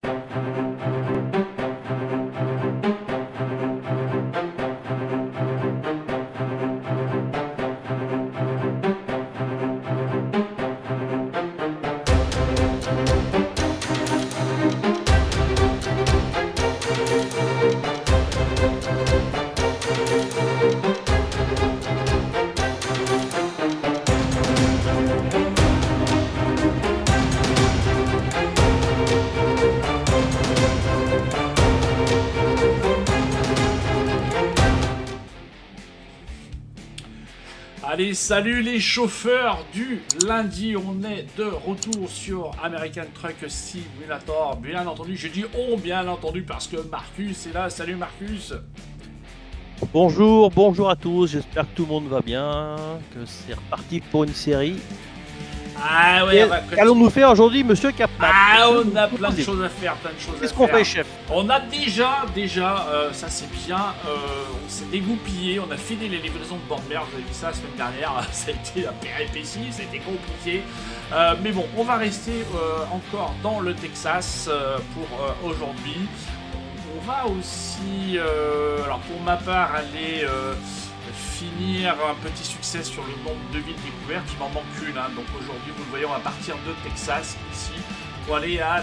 Allez, salut les chauffeurs du lundi, on est de retour sur American Truck Simulator. Bien entendu, j'ai dit oh bien entendu parce que Marcus est là. Salut Marcus. Bonjour, bonjour à tous, j'espère que tout le monde va bien, que c'est reparti pour une série. Ah ouais, qu'allons-nous faire aujourd'hui, monsieur Capman? Ah, on a plein de choses à faire, Qu'est-ce qu'on fait, chef? On a déjà, ça c'est bien, on s'est dégoupillé, on a fini les livraisons de bord de mer, vous avez vu ça la semaine dernière, ça a été la péripétie, ça a été compliqué. Mais bon, on va rester encore dans le Texas pour aujourd'hui. On va aussi, alors pour ma part, aller finir un petit succès sur le nombre de villes découvertes. Il m'en manque une, hein. Donc aujourd'hui, vous le voyez, on va partir de Texas, ici, pour aller à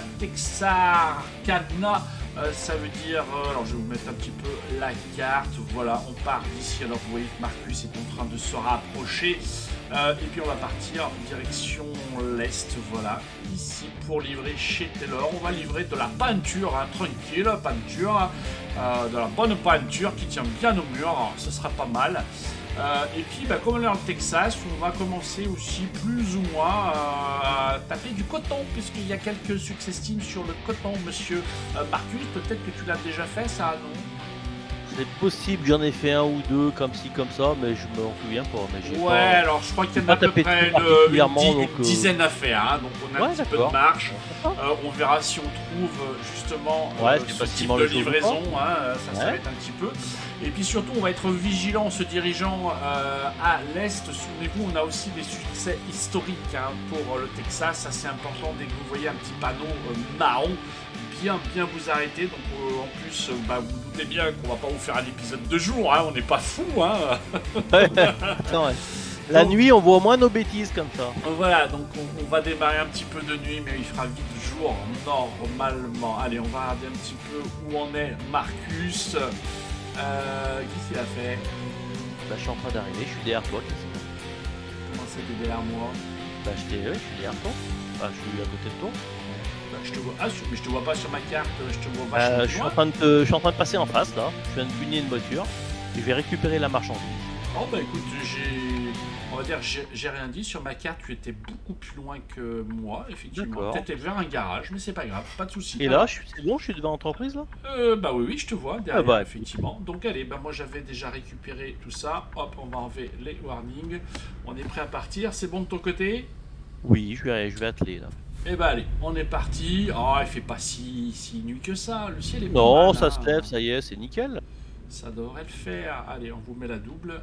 Texarkana. Ça veut dire, alors je vais vous mettre un petit peu la carte, voilà, on part d'ici. Alors vous voyez que Marcus est en train de se rapprocher. Et puis on va partir direction l'est, voilà, ici pour livrer chez Taylor. On va livrer de la peinture, hein, tranquille, peinture, de la bonne peinture qui tient bien au mur, alors, ce sera pas mal. Et puis bah, comme on est dans le Texas, on va commencer aussi plus ou moins à taper du coton, puisqu'il y a quelques success teams sur le coton, monsieur Marcus. Peut-être que tu l'as déjà fait, ça, non? C'est possible, j'en ai fait un ou deux comme ci comme ça, mais je me souviens pas. Mais ouais, pas, alors je crois qu'il y en a à peu près une dizaine à faire, hein, donc on a un petit peu de marge. On verra si on trouve justement ce type de livraison, hein, ça va être un petit peu. Et puis surtout, on va être vigilant en se dirigeant à l'est. Souvenez-vous, on a aussi des succès historiques, hein, pour le Texas, assez important. Dès que vous voyez un petit panneau marron, bien vous arrêter. Donc en plus, bah, vous doutez bien qu'on va pas vous faire un épisode de jour, hein, on n'est pas fou, hein. Non, ouais. La nuit, on voit moins nos bêtises comme ça. Voilà, donc on va démarrer un petit peu de nuit, mais il fera vite jour normalement. Allez, on va regarder un petit peu où en est Marcus. Qu'est-ce qu'il a fait? Bah, je suis en train d'arriver, je suis derrière toi. Comment ça, t'es derrière moi? Bah, je suis derrière toi. Bah, je suis à côté de toi. Bah, je te vois. Ah, mais je te vois pas sur ma carte, je te vois pas. Je suis en train de passer en face là. Je viens de punir une voiture et je vais récupérer la marchandise. Oh bah écoute, on va dire, j'ai rien dit. Sur ma carte, tu étais beaucoup plus loin que moi, effectivement. Peut-être vers un garage, mais c'est pas grave, pas de soucis. Et là, c'est bon, je suis devant l'entreprise là? Bah oui, je te vois derrière, effectivement. Donc allez, bah moi j'avais déjà récupéré tout ça. Hop, on va enlever les warnings. On est prêt à partir. C'est bon de ton côté? Oui, je vais atteler là. Et bah allez, on est parti. Oh, il fait pas si nuit que ça. Le ciel est pas non, mal, ça se lève, ça y est, c'est nickel. Ça devrait le faire. Allez, on vous met la double.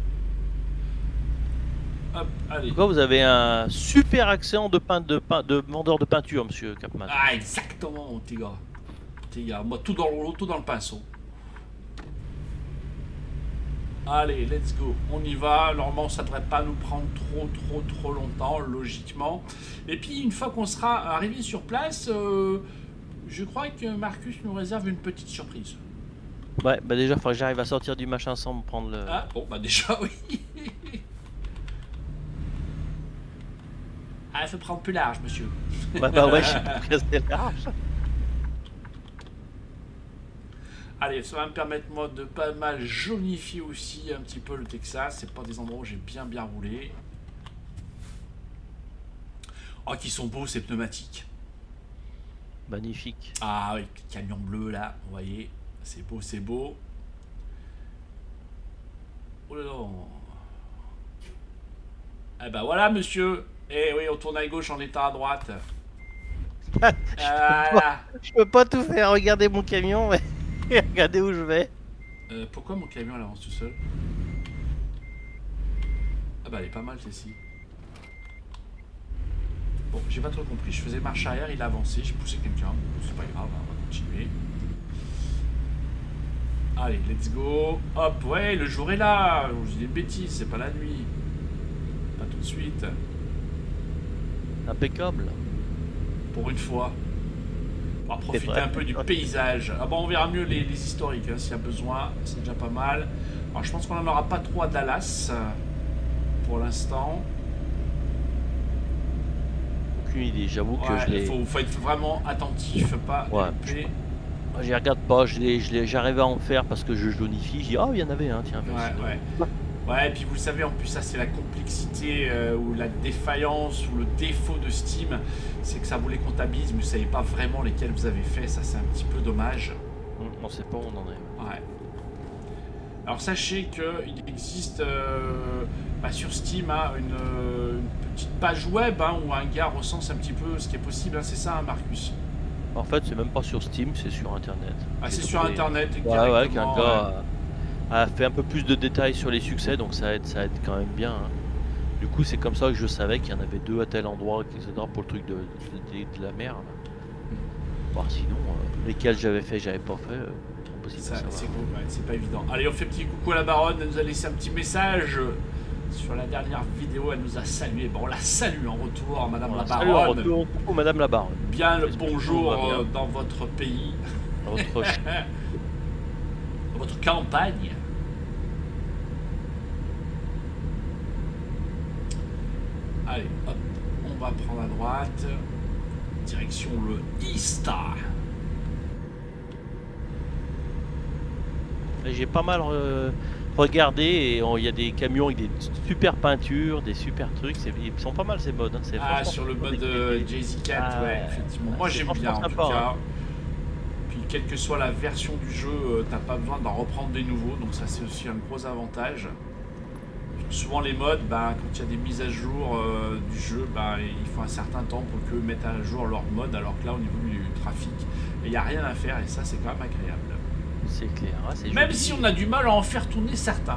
Hop, allez. Pourquoi vous avez un super accent de vendeur de peinture, monsieur Capman? Ah, exactement, mon petit gars. Moi, tout dans le pinceau. Allez, let's go. On y va. Normalement, ça devrait pas nous prendre trop longtemps, logiquement. Et puis, une fois qu'on sera arrivé sur place, je crois que Marcus nous réserve une petite surprise. Ouais, bah déjà, il faudrait que j'arrive à sortir du machin sans me prendre le... Ah, bon, bah déjà, oui. Ah, il faut prendre plus large, monsieur. Ouais, bah ouais, je suis très large. Allez, ça va me permettre, moi, de pas mal jaunifier aussi un petit peu le Texas. C'est pas des endroits où j'ai bien roulé. Oh, qui sont beaux, ces pneumatiques. Magnifique. Ah oui, camion bleu, là, vous voyez. C'est beau, c'est beau. Oh là là. Eh ben voilà, monsieur. Eh oui, on tourne à gauche en étant à droite. Je peux pas tout faire. Regardez mon camion, mais regardez où je vais. Pourquoi mon camion il avance tout seul? Ah bah elle est pas mal celle-ci. Bon, j'ai pas trop compris. Je faisais marche arrière, il a avancé, j'ai poussé quelqu'un. C'est pas grave. Allez, let's go. Hop, ouais, le jour est là. Je dis des bêtises, c'est pas la nuit. Pas tout de suite. Impeccable. Pour une fois. On va profiter vrai. un peu du paysage. Ah bon, on verra mieux les historiques hein, s'il y a besoin. C'est déjà pas mal. Alors je pense qu'on n'en aura pas trop à Dallas pour l'instant. Aucune idée, j'avoue que je l'ai. Faut être vraiment attentif, pas louper. Je regarde pas, j'arrivais à en faire parce que je jaunifie. Je dis, oh, il y en avait un, tiens. Ouais, et puis vous le savez, en plus, ça c'est la complexité ou la défaillance ou le défaut de Steam, c'est que ça vous les comptabilise, mais vous savez pas vraiment lesquels vous avez fait, ça c'est un petit peu dommage. On sait pas où on en est. Ouais. Alors sachez qu'il existe sur Steam hein, une petite page web hein, où un gars recense un petit peu ce qui est possible, hein, c'est ça hein, Marcus? En fait, c'est même pas sur Steam, c'est sur Internet. Ah, c'est sur Internet directement. Ouais, qu'un gars a fait un peu plus de détails sur les succès, donc ça aide quand même bien. Hein. Du coup, c'est comme ça que je savais qu'il y en avait 2 à tel endroit, etc. pour le truc de la mer. Bon, sinon, lesquels j'avais fait, j'avais pas fait. C'est pas évident. Allez, on fait petit coucou à la baronne, elle nous a laissé un petit message. Sur la dernière vidéo, elle nous a salué. Bon, on la salue en retour, Madame la Baronne. En retour, coucou Madame la Baronne. Bien le bonjour dans votre pays. Dans votre... dans votre campagne. Allez, hop, on va prendre à droite. Direction le East. J'ai pas mal regardé et il y a des camions avec des super peintures, des super trucs. Ils sont pas mal ces modes. Hein. Sur le mode Jay-Z Cat, ouais, effectivement. Moi j'aime bien en tout cas. Hein. Puis quelle que soit la version du jeu, t'as pas besoin d'en reprendre des nouveaux, donc ça c'est aussi un gros avantage. Souvent les modes, quand il y a des mises à jour du jeu, il faut un certain temps pour qu'eux mettent à jour leur mode, alors que là au niveau du trafic, il n'y a rien à faire et ça c'est quand même agréable. C'est clair, hein, c'est même joli. Si on a du mal à en faire tourner certains.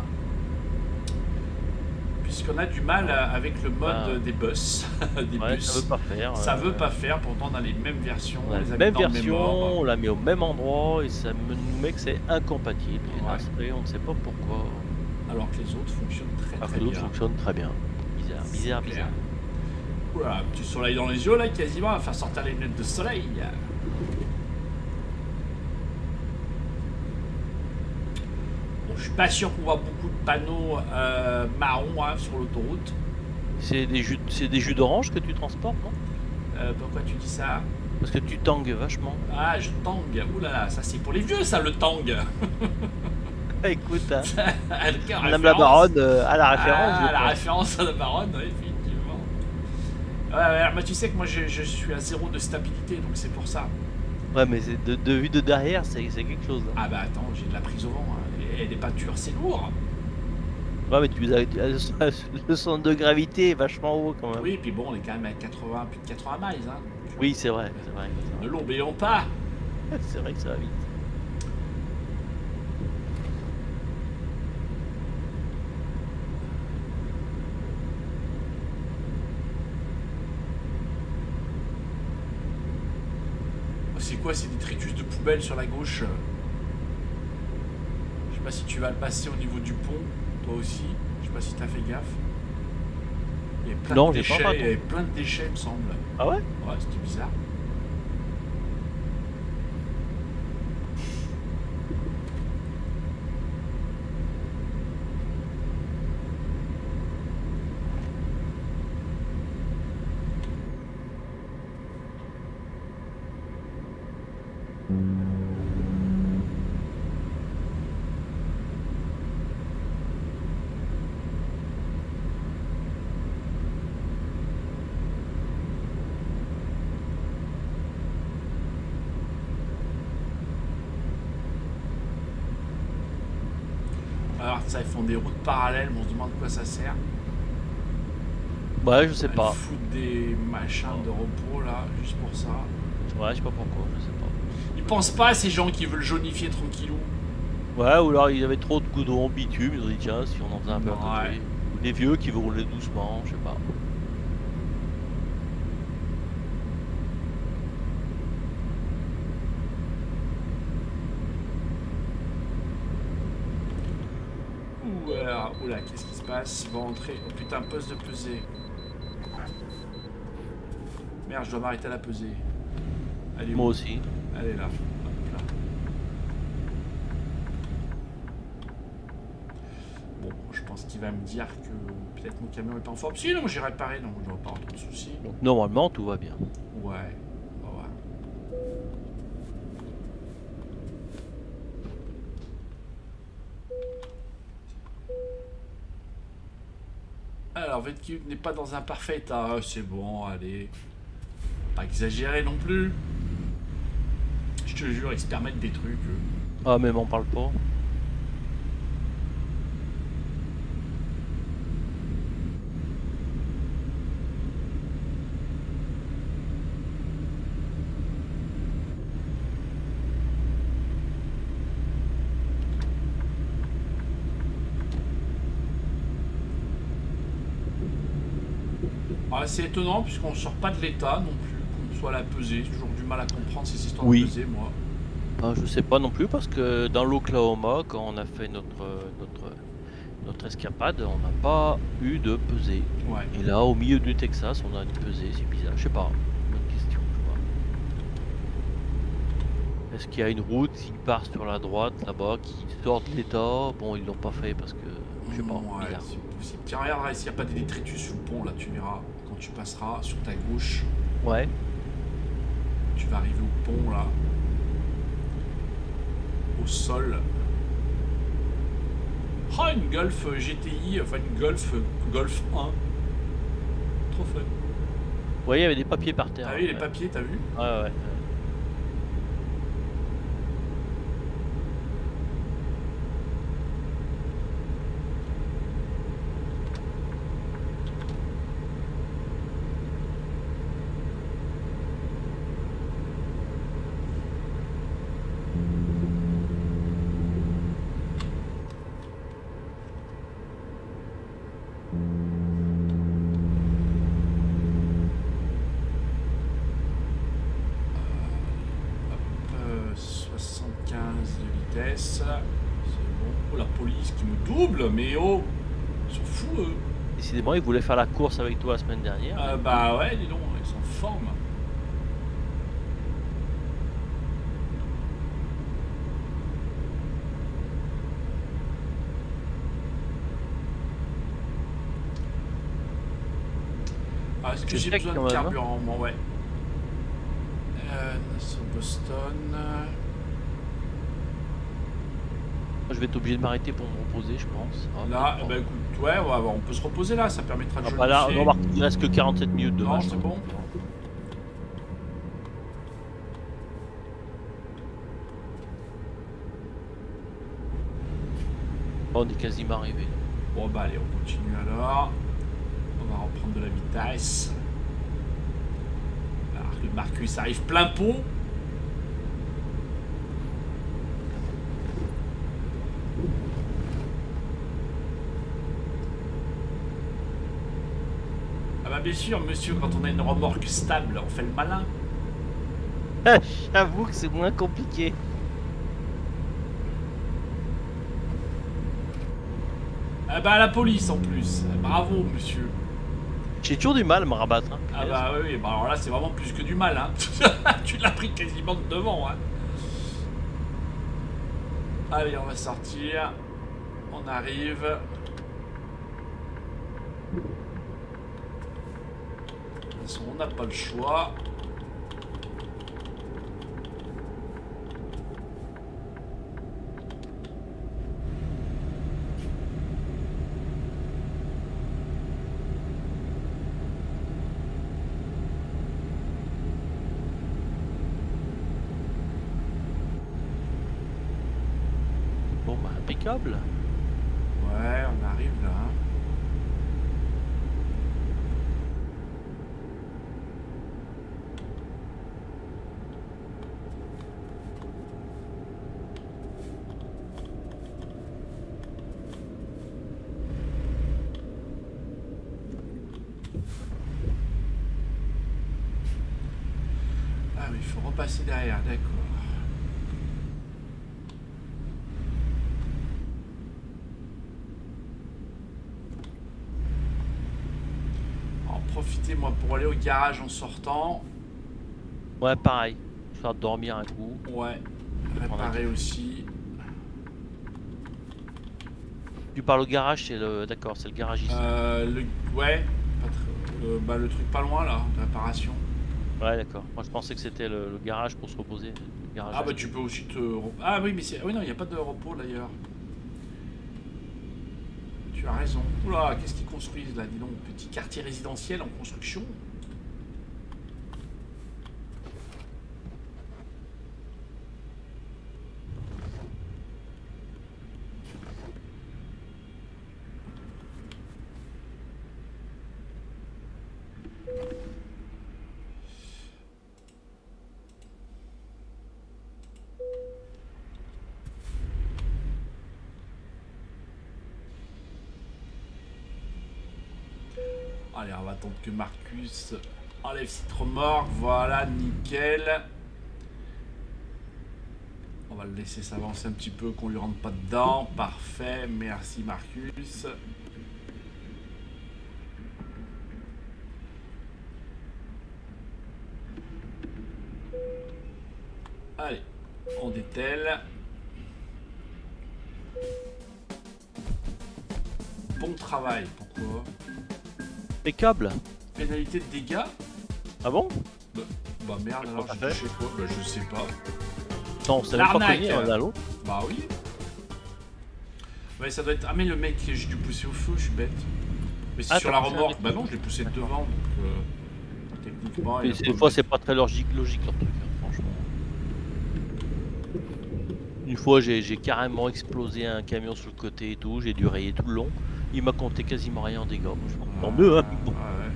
Puisqu'on a du mal avec le mode des bus. Des bus. Ça veut pas faire. Ça veut pas faire, pourtant on a les mêmes versions. On a les mêmes versions, on la met au même endroit et ça nous met que c'est incompatible. Et on ne sait pas pourquoi. Alors que les autres fonctionnent très bien. Les autres fonctionnent très bien. Bizarre. Oula, un petit soleil dans les yeux là, quasiment, à faire sortir les lunettes de soleil. Bon, je suis pas sûr qu'on voit beaucoup de panneaux marrons hein, sur l'autoroute. C'est des jus d'orange que tu transportes, non? Pourquoi tu dis ça? Parce que tu tangues vachement. Ah, je tangue. Oulala, ça c'est pour les vieux, ça, le tang. Écoute, hein. Madame la Baronne à la référence. La référence à la Baronne, oui, effectivement. Ouais, tu sais que moi je suis à 0 de stabilité, donc c'est pour ça. Ouais, mais de vue de derrière, c'est quelque chose. Hein. Ah bah attends, j'ai de la prise au vent. Hein. Et des peintures, c'est lourd. Ouais, mais le centre de gravité est vachement haut quand même. Oui, puis bon, on est quand même à plus de 80 miles. Hein. Oui, c'est vrai. Ne l'oublions pas. C'est vrai que ça va vite. C'est quoi? C'est des détritus de poubelle sur la gauche. Je sais pas si tu vas le passer au niveau du pont, toi aussi. Je sais pas si t'as fait gaffe. Il y avait plein de déchets, il y avait plein de déchets, il me semble. Ah ouais? Ouais, c'était bizarre. Alors ça, ils font des routes parallèles, mais on se demande quoi ça sert. Ouais, je sais pas. Ils foutent des machins de repos là, juste pour ça. Ouais, je sais pas pourquoi, je sais pas. Ils pensent pas à ces gens qui veulent jaunifier tranquillou. Ouais, ou alors il y avait trop de goudron bitume, ils ont dit tiens, si on en faisait un peu à côté. Ou des vieux qui veulent rouler doucement, je sais pas. Alors, oula, qu'est-ce qui se passe? Va entrer. Oh putain, poste de pesée. Merde, je dois m'arrêter à la pesée. Allez, Moi où? aussi. Allez là. Hop là. Bon, je pense qu'il va me dire que peut-être mon camion est pas en forme. Si, non, j'ai réparé, donc je dois pas avoir trop de soucis. Donc normalement tout va bien. Ouais, on va voir. Alors, votre équipe n'est pas dans un parfait état. C'est bon, allez. Pas exagérer non plus. Je te jure, ils se permettent des trucs. Ah mais m'en parle pas. Ah, c'est étonnant puisqu'on sort pas de l'état non plus, qu'on soit à la pesée. J'ai toujours du mal à comprendre ces histoires Oui. de pesée, moi. Ah, je sais pas non plus parce que dans l'Oklahoma, quand on a fait notre escapade, on n'a pas eu de pesée. Ouais. Et là, au milieu du Texas, on a une pesée, c'est bizarre. Je sais pas. Bonne question. Je vois. Est-ce qu'il y a une route qui part sur la droite là-bas, qui sort de l'état? Bon, ils l'ont pas fait parce que je sais pas. Ouais, Bizarre. c'est possible. Tiens, regarde là, s'il n'y a pas des détritus sur le pont, là, tu verras. Quand tu passeras sur ta gauche, Ouais. tu vas arriver au pont, là. Au sol. Ah, une Golf GTI, enfin une Golf 1. Trop fun. Ouais, il y avait des papiers par terre. T'as vu les ouais. papiers, t'as vu? Ouais. Hop, 75 de vitesse. C'est bon. Oh, la police qui me double, mais oh, ils sont fous, eux. Décidément, ils voulaient faire la course avec toi la semaine dernière. Bah ouais, dis donc, ils sont en forme. Ah, est-ce que C'est j'ai sec, besoin quand de même, hein. carburant, moi? Ouais. Sur Boston. Je vais être obligé de m'arrêter pour me reposer, je pense. Ah, Là, peut-être bah pas. écoute, ouais, on peut se reposer là, ça permettra de Ah, bah là, jolifier. remarque, il reste que 47 minutes de Non, match. c'est bon. On est quasiment arrivé. Bon bah allez, on continue alors. On va reprendre de la vitesse. Alors que Marcus arrive plein pot. Ah bah bien sûr, monsieur, quand on a une remorque stable, on fait le malin. J'avoue que c'est moins compliqué. Ah bah la police en plus. Bravo, monsieur. J'ai toujours du mal à me rabattre. Hein. Ah bah oui, bah alors là c'est vraiment plus que du mal, hein. Tu l'as pris quasiment de devant, hein. Allez, on va sortir. On arrive. De toute façon, on n'a pas le choix. Bon, bah, impeccable. Ouais, on arrive là. Ah mais il faut repasser derrière, d'accord. profiter moi pour aller au garage en sortant. Ouais, pareil. Faire dormir un coup. Ouais. Réparer aussi. Tu parles au garage, c'est le. D'accord, c'est le garage ici. Ouais. Bah, le truc pas loin là, de réparation. Ouais, d'accord. Moi je pensais que c'était le garage pour se reposer. Le garage Ah bah tu peux aussi te... Ah oui mais c'est... Oui non, il n'y a pas de repos d'ailleurs. Tu as raison. Oula, qu'est-ce qu'ils construisent là? Dis donc, petit quartier résidentiel en construction. Allez, on va attendre que Marcus enlève cette remorque. Voilà, nickel. On va le laisser s'avancer un petit peu, qu'on lui rentre pas dedans. Parfait, merci Marcus. Allez, on dételle. Bon travail, pourquoi? Impeccable. Pénalité de dégâts? Ah bon? Bah merde, alors j'ai touché quoi? Bah je sais pas. Non, ça va pas cogner l'un à l'autre. Bah oui. Ouais, ça doit être... Ah mais le mec, j'ai dû pousser au feu, je suis bête. Mais c'est sur la remorque. Bah non, je l'ai poussé de devant, donc... techniquement... Des fois, c'est pas très logique leur truc, hein, franchement. Une fois, j'ai carrément explosé un camion sur le côté et tout, j'ai dû rayer tout le long. Il m'a compté quasiment rien en dégâts. Tant mieux, hein. Bon. Ouais.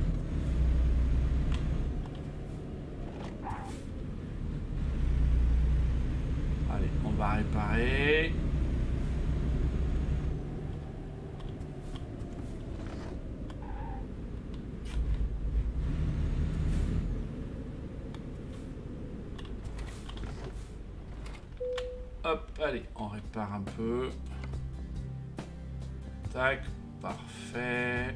Allez, on va réparer. Hop, allez, on répare un peu. Tac, parfait.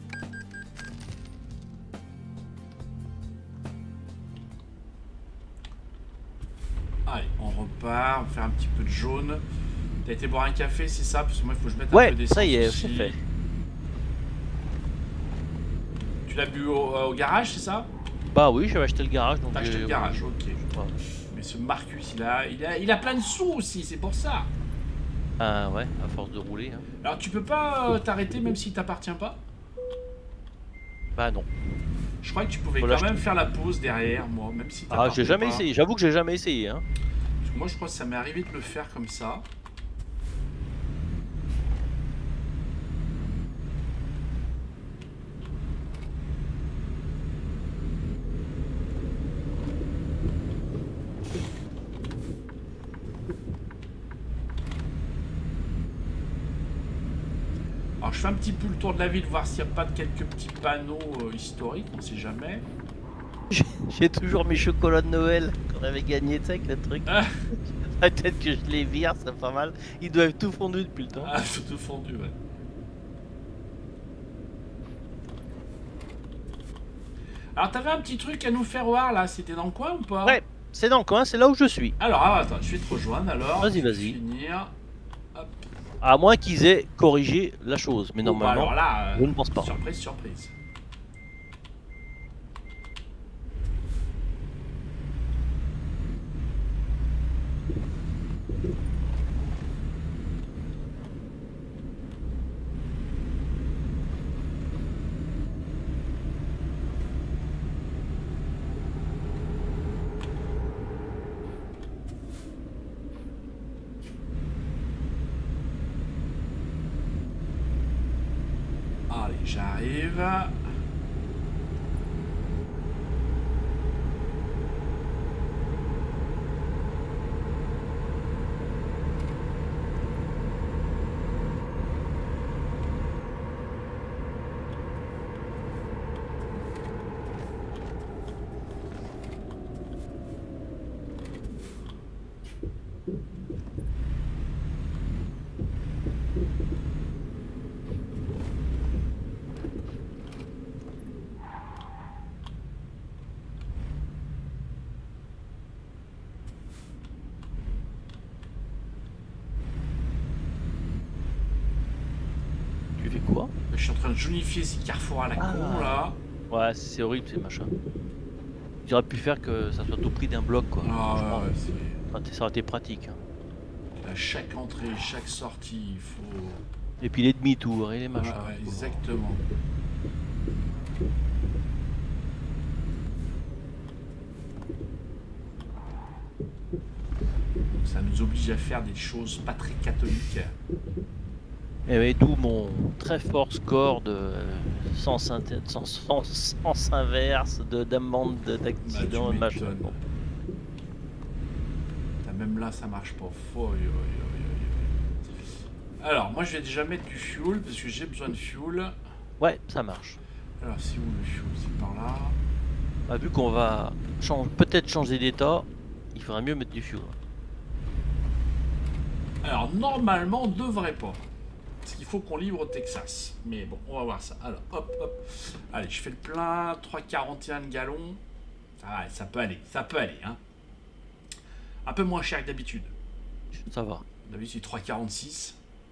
Allez, on repart, on fait un petit peu de jaune. T'as été boire un café, c'est ça? Parce que moi, il faut que je mette un peu d'essence. Ça y est, aussi. c'est fait. Tu l'as bu au garage, c'est ça? Bah oui, j'avais acheté le garage. T'as acheté le garage, ok. Ouais. Mais ce Marcus, il a plein de sous aussi, c'est pour ça. Ah ouais, à force de rouler. Hein. Alors tu peux pas t'arrêter même s'il t'appartient pas? Bah non. Je crois que tu pouvais quand même faire la pause derrière, moi, même si t'appartient pas. Ah, j'ai jamais essayé, j'avoue que j'ai jamais essayé. Hein. Parce que moi je crois que ça m'est arrivé de le faire comme ça. Alors je fais un petit peu le tour de la ville, voir s'il n'y a pas de quelques petits panneaux historiques, on sait jamais. J'ai toujours mes chocolats de Noël qu'on avait gagné, tu sais, avec le truc. Peut-être que je les vire, c'est pas mal. Ils doivent être tout fondus depuis le temps. Ah, tout fondu, ouais. Alors t'avais un petit truc à nous faire voir là, c'était dans le coin ou pas? Ouais, c'est dans le coin, c'est là où je suis. Alors attends, je vais te rejoindre alors. Vas-y. Finir. Hop. À moins qu'ils aient corrigé la chose, mais normalement, alors là, je ne pense pas. Surprise, surprise. Allez, j'arrive. Je suis en train de jaunifier ces carrefours à la con là. Ouais, c'est horrible ces machins. J'aurais pu faire que ça soit au prix d'un bloc quoi. Ah ouais, Ça aurait été pratique. Hein. À chaque entrée, chaque sortie, il faut. Et puis les demi-tours et les machins. Ouais, exactement. Ça nous oblige à faire des choses pas très catholiques. Et ouais, d'où mon très fort score de sens inverse, d'amende, d'accident et machin. Bon. Même là, ça marche pas. Alors, moi, je vais déjà mettre du fuel parce que j'ai besoin de fuel. Ouais, ça marche. Alors, c'est où le fuel? C'est par là. Bah, vu qu'on va peut-être changer d'état, il faudrait mieux mettre du fuel. Alors, normalement, on devrait pas. Parce qu'il faut qu'on livre au Texas. Mais bon, on va voir ça. Alors, hop, hop. Allez, je fais le plein. 3,41 le gallon. Ah, ça peut aller. Ça peut aller, hein. Un peu moins cher que d'habitude. Ça va. D'habitude, 3,46.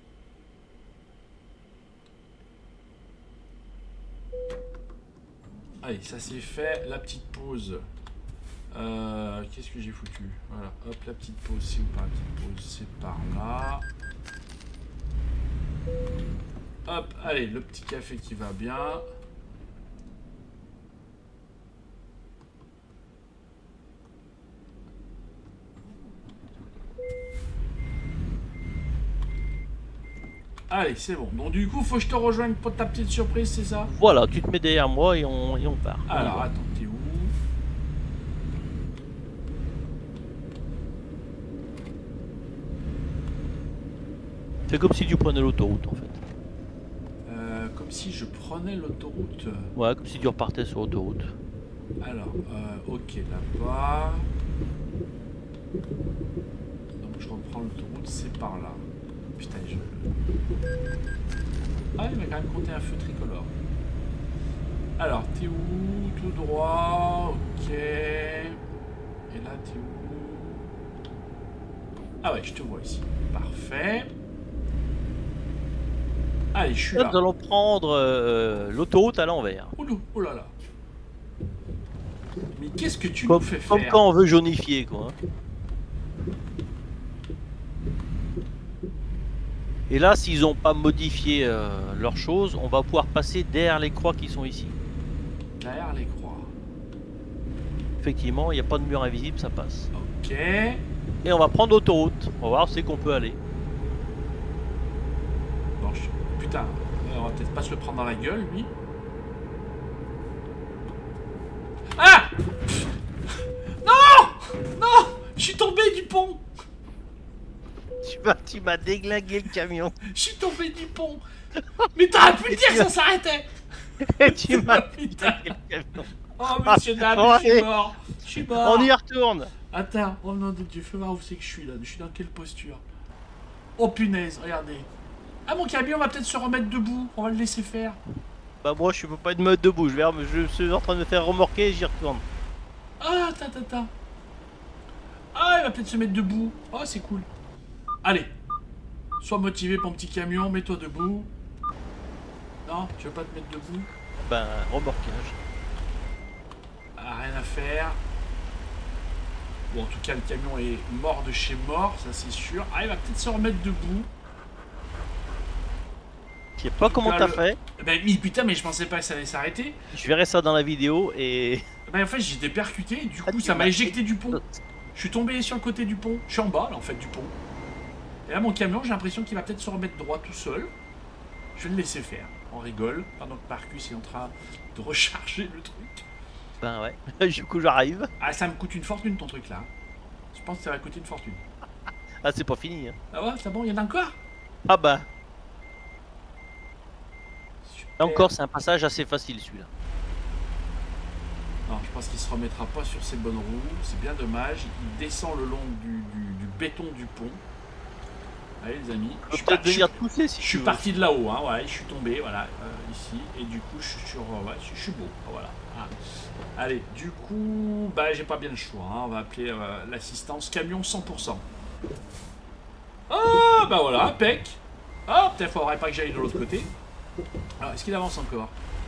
Allez, ça c'est fait. La petite pause. Qu'est-ce que j'ai foutu? Voilà, hop, la petite pause. C'est où par la petite pause? C'est par là. Hop, allez, le petit café qui va bien. Allez, c'est bon. Donc du coup, faut que je te rejoigne pour ta petite surprise, c'est ça? Voilà, tu te mets derrière moi et on part. Alors, attends, t'es où? C'est comme si tu prenais l'autoroute en fait. Comme si je prenais l'autoroute. Ouais, comme si tu repartais sur l'autoroute. Alors, ok, là-bas. Donc je reprends l'autoroute, c'est par là. Putain, Ah, il m'a quand même compté un feu tricolore. Alors, t'es où? Tout droit, ok. Et là, t'es où? Ah ouais, je te vois ici. Parfait. Allez, je suis là. Nous allons prendre l'autoroute à l'envers. Oh là là. Mais qu'est-ce que tu nous fais faire? Comme quand on veut jaunifier, quoi. Et là, s'ils n'ont pas modifié leurs choses, on va pouvoir passer derrière les croix qui sont ici. Derrière les croix. Effectivement, il n'y a pas de mur invisible, ça passe. Ok. Et on va prendre l'autoroute. On va voir où c'est qu'on peut aller. Bon, putain, on va peut-être pas se le prendre dans la gueule, lui. Ah! Non! Non! Je suis tombé du pont! Tu m'as déglingué le camion. Je suis tombé du pont! Mais t'aurais pu le dire, ça s'arrêtait! Et tu m'as déglingué le camion. Oh, monsieur dame, je suis mort! Je suis mort! On y retourne! Attends, oh non de Dieu, fais voir où c'est que je suis là. Je suis dans quelle posture? Oh punaise, regardez. Ah, mon camion va peut-être se remettre debout. On va le laisser faire. Bah moi je peux pas me mettre debout, je suis en train de me faire remorquer et j'y retourne. Ah, attends. Ah, il va peut-être se mettre debout. Oh, c'est cool. Allez. Sois motivé, mon petit camion, mets-toi debout. Non, tu veux pas te mettre debout? Ben, remorquage. Ah, rien à faire. Bon, en tout cas, le camion est mort de chez mort, ça c'est sûr. Ah, il va peut-être se remettre debout. Je sais pas comment t'as fait. Ben, putain, mais je pensais pas que ça allait s'arrêter. Je verrai ça dans la vidéo et... Ben, en fait, j'étais percuté, du coup, ça m'a éjecté du pont. Je suis tombé sur le côté du pont. Je suis en bas, là, en fait, du pont. Et là, mon camion, j'ai l'impression qu'il va peut-être se remettre droit tout seul. Je vais le laisser faire. On rigole, pendant que Marcus est en train de recharger le truc. Ben ouais, du coup, j'arrive. Ah, ça me coûte une fortune, ton truc, là. Je pense que ça va coûter une fortune. Ah, c'est pas fini, hein. Ah ouais, c'est bon, il y en a encore? Ah bah. Super. Encore, c'est un passage assez facile, celui-là. Non, je pense qu'il se remettra pas sur ses bonnes roues. C'est bien dommage. Il descend le long du béton du pont. Allez, les amis. Je suis parti de là-haut, hein, ouais, je suis tombé, voilà, ici. Et du coup, je suis sur... ouais, je suis beau, voilà. Ah. Allez, du coup, bah, j'ai pas bien le choix. Hein. On va appeler l'assistance camion 100%. Oh, bah voilà, impec. Oh, peut-être faudrait pas que j'aille de l'autre côté. Alors, est-ce qu'il avance encore?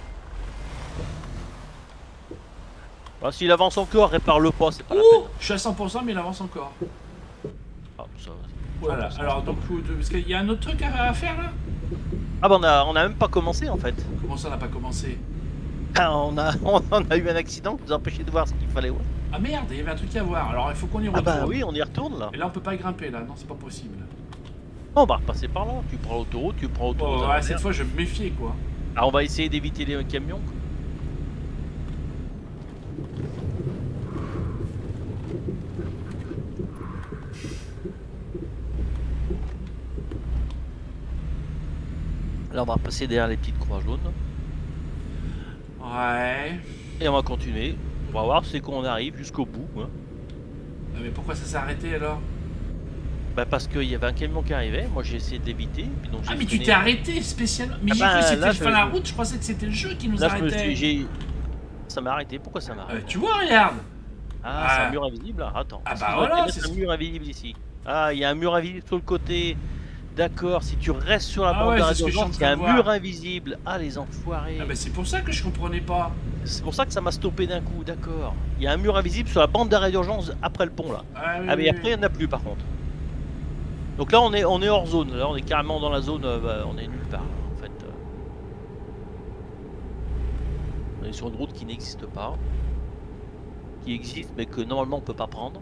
Bah, s'il avance encore, répare-le pas, c'est pas la Ouh, peine. je suis à 100%, mais il avance encore. Ah, ça va. Voilà, 100%, alors c'est donc, pas mal. parce qu'il y a un autre truc à faire là? Ah bah on a même pas commencé en fait. Comment ça n'a pas commencé? Ah, on a eu un accident qui nous a empêché de voir ce qu'il fallait voir. Ah merde, il y avait un truc à voir, alors il faut qu'on y Ah retourne. bah oui, on y retourne là. Et là on peut pas y grimper là, non c'est pas possible. On va repasser par là. Tu prends l'autoroute, tu prends l'autoroute. Oh, ouais, cette fois je vais me méfier quoi. Ah, on va essayer d'éviter les camions. Quoi. Là, on va passer derrière les petites croix jaunes. Ouais. Et on va continuer. On va voir c'est qu'on arrive jusqu'au bout. Hein. Ah, mais pourquoi ça s'est arrêté alors? Bah parce qu'il y avait un camion qui arrivait. Moi j'ai essayé de l'éviter. Ah mais tu t'es arrêté spécialement. Mais Ah j'ai bah, cru que c'était là, le fin de la route, je pensais que c'était le jeu qui nous là, arrêtait. Ça m'a arrêté. Pourquoi ça m'a arrêté? Tu vois, regarde. Ah, c'est un mur invisible là. Attends. Ah Est-ce bah qu'ils auraient voilà, pu mettre c'est un mur invisible ici. Ah, il y a un mur invisible sur le côté. D'accord, si tu restes sur la bande ouais, d'arrêt c'est ce que je suis en d'urgence, il y a train un de voir. mur invisible. Ah, les enfoirés. Ah bah c'est pour ça que je comprenais pas. C'est pour ça que ça m'a stoppé d'un coup, d'accord. Il y a un mur invisible sur la bande d'arrêt d'urgence après le pont là. Ah, oui, Ah, mais oui, après il n'y en a plus par contre. Donc là on est hors zone, là on est carrément dans la zone, on est nulle part en fait. On est sur une route qui n'existe pas. Qui existe mais que normalement on peut pas prendre.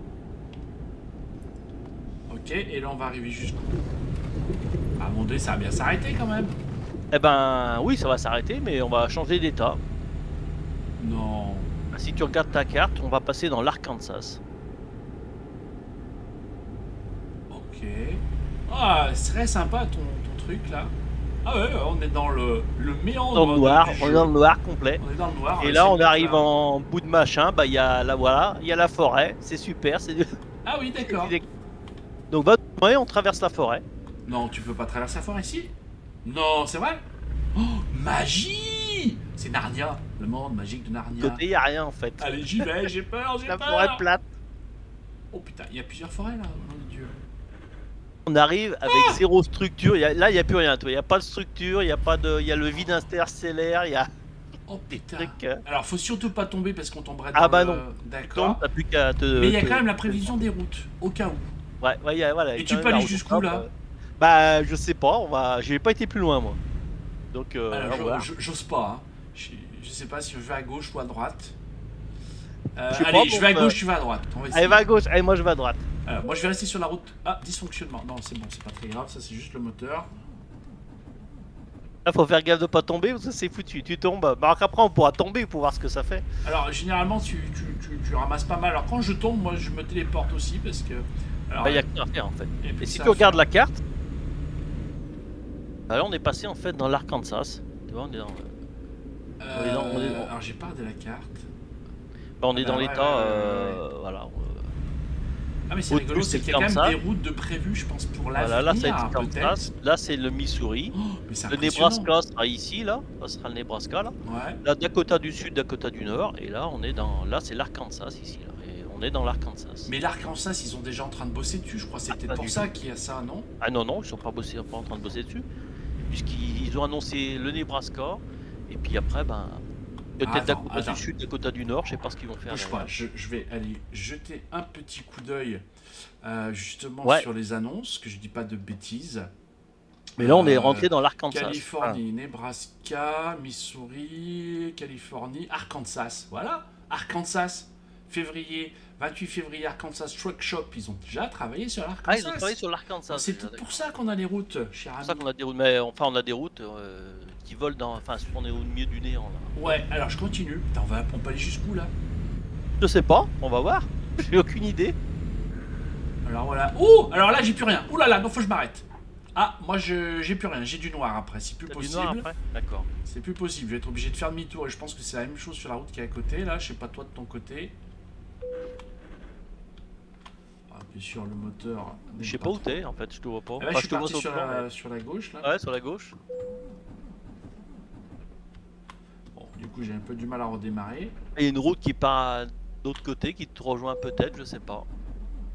Ok, et là on va arriver jusqu'où? Ah mon dieu, ça va bien s'arrêter quand même. Eh ben oui ça va s'arrêter mais on va changer d'état. Non. Si tu regardes ta carte, on va passer dans l'Arkansas. Ok. Ah, c'est très sympa ton truc là. Ah ouais, on est dans le méandre Dans le noir, du on est jeu. dans le noir complet. On est dans le noir. Et va là essayer on de arrive mettre là. en bout de machin, bah il y a la voilà, il y a la forêt, c'est super, c'est Ah oui, d'accord. donc bah, ouais, on traverse la forêt. Non, tu peux pas traverser la forêt ici? Non, c'est vrai? Oh, magie! C'est Narnia, le monde magique de Narnia. Côté, il n'y a rien en fait. Allez, j'y vais, j'ai peur, j'ai La peur. forêt plate. Oh putain, il y a plusieurs forêts là, oh mon dieu. On arrive avec zéro structure. Là, il n'y a plus rien. Il n'y a pas de structure, il y a pas de. Il y a le vide interstellaire, il y a Oh des putain. trucs. Alors, faut surtout pas tomber parce qu'on tomberait dans Ah bah le... non. D'accord. T'as plus qu'à te. Mais il y a quand même la prévision des routes, au cas où. Ouais, ouais, voilà. Et quand tu même peux la aller route jusqu'où propre, là? Bah, je sais pas. J'ai pas été plus loin moi. Donc, Alors, voilà. j'ose pas. Hein. Je sais pas si je vais à gauche ou à droite. Je sais pas, allez, je bon, vais à gauche, tu vas à droite. On va essayer. Allez, va à gauche. Allez, moi je vais à droite. Alors, moi je vais rester sur la route. Ah, dysfonctionnement. Non, c'est bon, c'est pas très grave, ça c'est juste le moteur. Là, faut faire gaffe de pas tomber parce que c'est foutu. Tu tombes. Bah, après, on pourra tomber pour voir ce que ça fait. Alors, généralement, tu ramasses pas mal. Alors, quand je tombe, moi je me téléporte aussi parce que. Alors, Bah, il y a que ça à faire en fait. et puis Et si ça tu à regardes faire. la carte, bah là on est passé en fait dans l'Arkansas. Tu vois, on est dans, on est dans- Alors, j'ai pas de la carte. bah, on est Ah bah dans ouais, l'état, ouais. voilà. Ah, mais c'est Au-dessus, rigolo, c'est c'est le qu'il y a quand Kansas. même des routes de prévues, je pense, pour l'avenir. Voilà, là ça a été peut-être. Kansas. Là c'est le Missouri. Oh, mais c'est Le impressionnant. Nebraska sera ici, là. Ça sera le Nebraska, là. Ouais. Là, Dakota du Sud, Dakota du Nord. Et là, on est dans. Là, c'est l'Arkansas ici. Là. Et on est dans l'Arkansas. Mais l'Arkansas, ils sont déjà en train de bosser dessus. Je crois que c'est peut-être pas pour du ça qu'il y a ça, non? Ah non, non, ils sont pas en train de bosser dessus. Puisqu'ils ont annoncé le Nebraska. Et puis après, ben. Peut-être Dakota du Sud, Dakota du Nord. Je sais pas ce qu'ils vont faire. Bouge pas, je vais aller jeter un petit coup d'œil justement Ouais. sur les annonces, que je dis pas de bêtises. Mais là, on est rentré dans l'Arkansas. Californie, Nebraska, Missouri, Californie, Arkansas. Voilà, Arkansas, février, 28 février, Arkansas Truck Shop. Ils ont déjà travaillé sur l'Arkansas. Ah, ils ont travaillé sur l'Arkansas. C'est peut-être pour ça qu'on a les routes, cher C'est ami. pour ça qu'on a des routes, mais enfin on a des routes qui volent dans. Enfin, on est au milieu du néant là. Ouais, alors je continue. Putain, on peut aller jusqu'où là? Je sais pas, on va voir. J'ai aucune idée. Alors voilà. Oh, alors là j'ai plus rien. Ouh là là, non faut que je m'arrête. Ah, moi j'ai plus rien. J'ai du noir après. C'est plus T'as du possible. noir après. D'accord. C'est plus possible. Je vais être obligé de faire demi-tour et je pense que c'est la même chose sur la route qui est à côté. Là, je sais pas toi de ton côté. Ah, bien sûr le moteur. Je sais pas où t'es en fait, je te vois pas. Ah, là, Enfin, je suis te vois parti sur le plan, sur la gauche là. mais- Ouais, sur la gauche. Bon, du coup j'ai un peu du mal à redémarrer. Et il y a une route qui part de l'autre côté, qui te rejoint peut-être, je sais pas.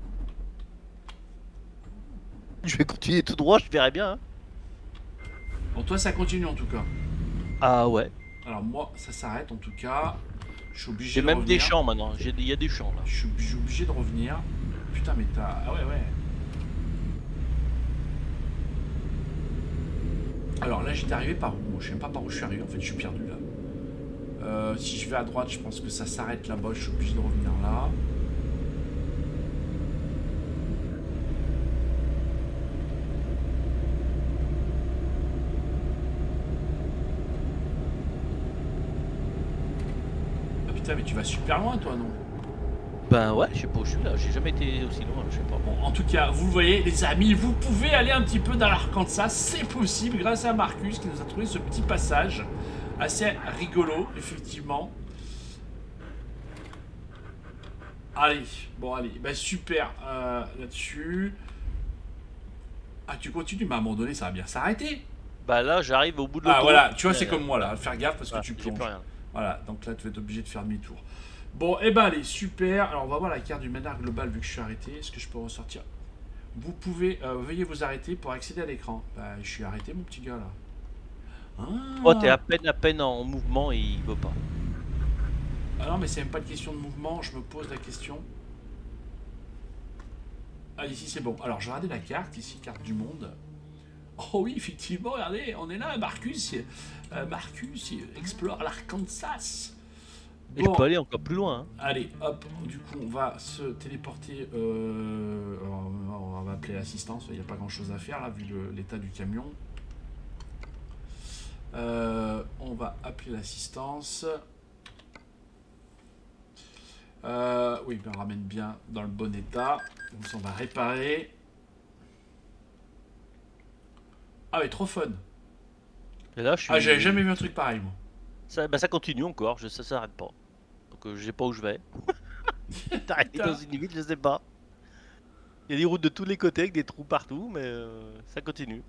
Je vais continuer tout droit, je verrai bien. Hein. Bon, toi, ça continue en tout cas. Ah ouais. Alors moi, ça s'arrête en tout cas. Je suis obligé J'ai de même des revenir. champs maintenant. Il y a des champs là. Je suis obligé de revenir. Putain, mais t'as... Ah ouais, ouais. Alors là, j'étais arrivé par où? Moi, je sais même pas par où je suis arrivé. En fait, je suis perdu là. Si je vais à droite, je pense que ça s'arrête là-bas. Je suis obligé de revenir là. Ah putain, mais tu vas super loin, toi, non? Ben ouais, je sais pas où je suis là. J'ai jamais été aussi loin, je sais pas. Bon, en tout cas, vous le voyez, les amis, vous pouvez aller un petit peu dans l'Arkansas. C'est possible grâce à Marcus qui nous a trouvé ce petit passage. Assez rigolo, effectivement. Allez, bon, allez, bah super là-dessus. Ah, tu continues, mais à un moment donné, ça va bien s'arrêter. Bah là, j'arrive au bout de Ah, l'autoroute. voilà, tu vois, c'est comme moi là, faire gaffe parce que tu j'ai plonges. plus rien. Voilà, donc là, tu vas être obligé de faire demi-tour. Bon, et ben, allez, super. Alors, on va voir la carte du Ménard global vu que je suis arrêté. Est-ce que je peux ressortir? Vous pouvez, veuillez vous arrêter pour accéder à l'écran. Bah, je suis arrêté, mon petit gars là. Ah, Oh, t'es à peine en mouvement et il veut pas. ah non, mais c'est même pas une question de mouvement, je me pose la question. Ah, ici c'est bon. Alors, je vais regarder la carte, ici, carte du monde. Oh oui, effectivement, regardez, on est là, Marcus. Marcus explore l'Arkansas. Et je peux aller encore plus loin. Hein. Allez, hop, du coup, on va se téléporter. On va appeler l'assistance, il n'y a pas grand chose à faire là, vu l'état du camion. On va appeler l'assistance. Oui, ben, on ramène bien dans le bon état. Donc ça, on va réparer. Ah mais trop fun. Et là, je suis... Ah, j'avais jamais vu un truc pareil, moi. Ça continue encore, ça s'arrête pas. Donc je sais pas où je vais. T'as arrêté dans une limite, je sais pas. Il y a des routes de tous les côtés avec des trous partout, mais ça continue.